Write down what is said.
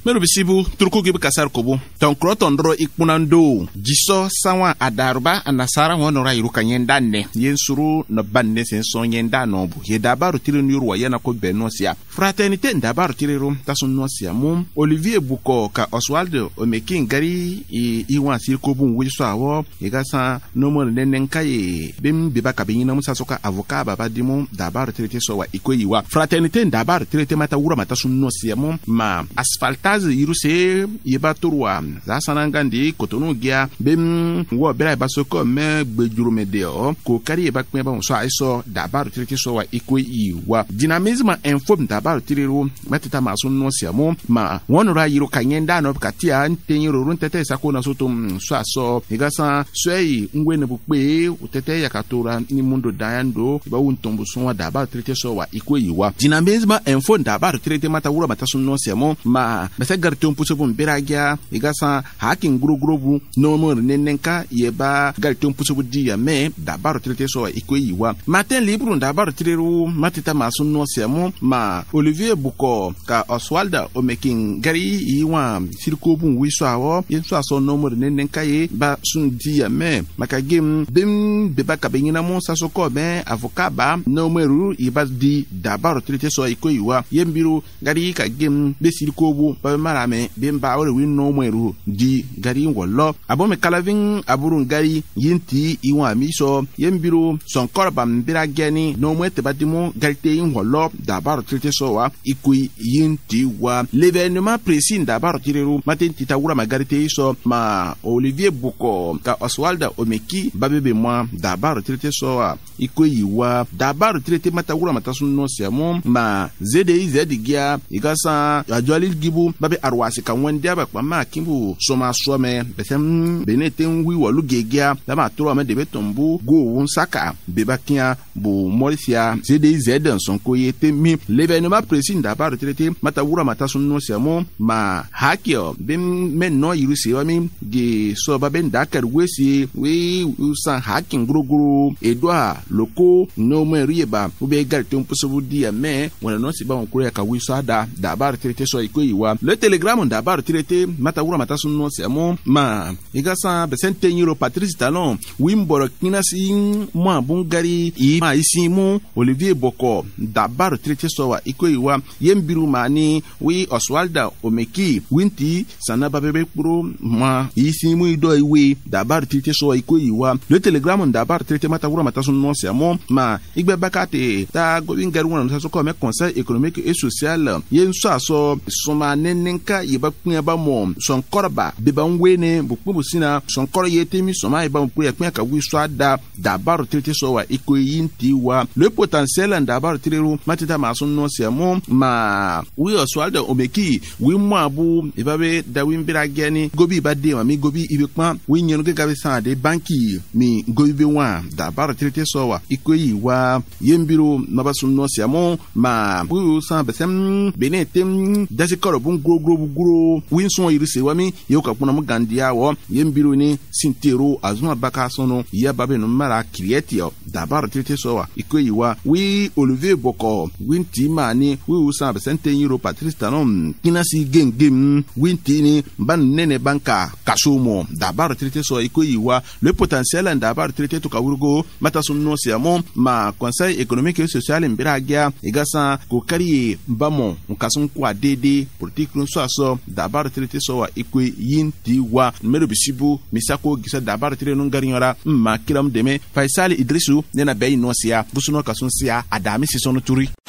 mero bisibu turku gibi kasar kobo ton kroton ro ikpunando jiso sawa adaruba anasara wonora iruka yenda ne yensuru no banne sen son yenda no bu ye dabaru tirin yurwa yana ko benosia fraternité dabaru tirirum tasun nosia mum Olivier Buko ka Oswald Omekin gari iwan sirko bun wiso awo igasa no mo nenen kai bim bibaka binyina musa soka avocat baba dimu dabaru tirite so wa ikoyiwa fraternité dabaru tirite mata wura mata sun nosia mum ma asfaltage iruse yeba turwa za sanangandi kotonu gia bim wo bera basoko me gbejurume deo ko kari yeba kme ba so aiso dabaru tirite so wa ikoyiwa dynamisme info dabaru tiriru matita masun nosia mum ma wonura yiru kanyenda no katia ntenyiru runtete sakona sotum so aso igasa swei ngwene bukpe utete yakatura ni mundo dayando ba untombu so wa dabaru tirite so wa ikoyiwa dynamisme info dabaru tirite mata wura mata sun nosia mum ma bese garton puso bun biragia igasa hakin gurugurubu no mo nenenka yeba garton puso budia me dabaru tirite so wa ikoyiwa matin libre dabaru tiriru matita masun nosia mum ma Olivier Buko ka Oswald Omekin gari iwa sirko bun wiso awo yenso aso no mo nenenka ye ba sun dia me makagem bim beba ka benyina mo sasoko me avocat ba no meru iba di dabaru tirite so ikoyiwa yembiru gari ka gem be sirko bu ba marame bimba ore win no meru di gari ngollo abome kalavin aburun gari yinti iwa miso yembiru son korba mbira geni no mwete badimo garite ngollo dabaru tirite so wa ikui yinti wa l'événement précis dabaru tireru matin titawura magarite so ma Olivier Buko ka Oswald Omeki babebe moi dabaru tirite so wa ikui wa dabaru tirite matawura matasun no siamo ma ZDI zedigia igasa ajwalil gibu babe arwasi kan wanda ba kwa ma kimbu soma some besem beneten wi wolu gegia da ma tro ma de betombu go won saka bebakia bu morisia ZDZ son koyete mi l'événement précis dabaru tirite matawura matasun no siamo ma hakio bim men no yirusi wa mi ge so ba ben dakar wesi we usan hakin guruguru edwa loko no merieba ube garton pusubu dia me wona no siba on kuya ka wiso ada dabaru tirite so ikoyiwa le telegram dabaru tirite matawura matasun no siamo ma igasa besente euro Patrice Talon wimboro kinasi mo bungari i ma isimu Olivier Boko dabaru tirite so wa ikoyiwa yembiru mani wi Oswald Omeki winti sanaba bebe pro ma isimu ido iwe dabaru tirite so wa ikoyiwa le telegram dabaru tirite matawura matasun no siamo ma igbe bakate ta gobingaru wona so ko me conseil économique et social yenso aso soma nenenka yeba kunya ba mo son korba beba nwene bukbu sina son koro yetemi soma yeba mpu ya kunya ka wiso ada dabaru tirite so wa ikoyinti wa le potentiel dabaru tiriru matita masun no siamo ma wi Oswald Omeki wi mo abu ibabe da wimbira geni gobi bade ma mi gobi ibekma wi nyenu ge gabe sa de banki mi gobi be wa dabaru tirite so wa ikoyiwa yembiru mabasun no siamo ma wi sa besem benetem dasikoro bun gro winson yirise wami yoka kuna mugandia wo yembiru ni sintero azuma baka sono ya babe no mara krietio dabaru tirite so wa ikoyiwa wi Olivier Boko winti mani wi usa besente euro Patrice Talon kinasi gengem winti ni ban nene banka kasumo dabaru tirite so ikoyiwa le potentiel dabaru tirite to kawurgo matasun no siamo ma conseil économique et social mbiragia igasa ko kari bamo nkasun kwa dede politique no so dabaru tirite so wa ikwe yinti wa mero bisibu misako gisa dabaru tirite no ngarinyora ma kiram deme Faisal Idrisu nena bayi no sia busuno kasun sia adami sisono turi